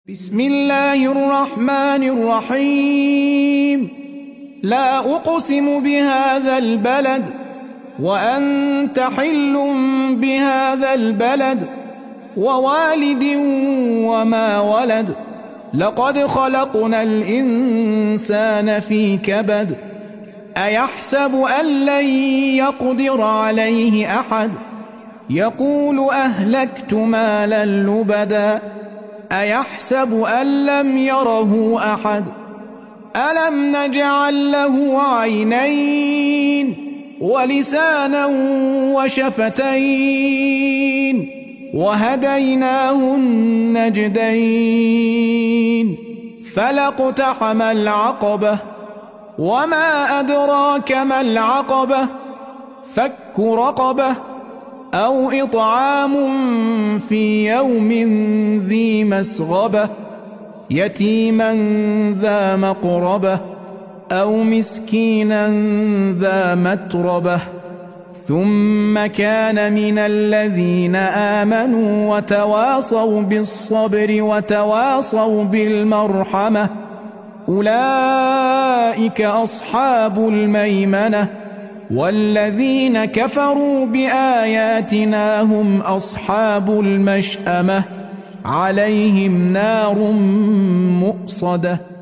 بسم الله الرحمن الرحيم. لا أقسم بهذا البلد وأنت حل بهذا البلد ووالد وما ولد. لقد خلقنا الإنسان في كبد. أيحسب أن لن يقدر عليه أحد؟ يقول أهلكت مالا لبدا. أيحسب أن لم يره أحد؟ ألم نجعل له عينين ولسانا وشفتين وهديناه النجدين. فلاقتحم العقبة وما أدراك ما العقبة. فك رقبة أو إطعام في يوم ذي مسغبة يتيما ذا مقربة أو مسكينا ذا متربة. ثم كان من الذين آمنوا وتواصوا بالصبر وتواصوا بالمرحمة أولئك أصحاب الميمنة. والذين كفروا بآياتنا هم أصحاب المشأمة عليهم نار مؤصدة.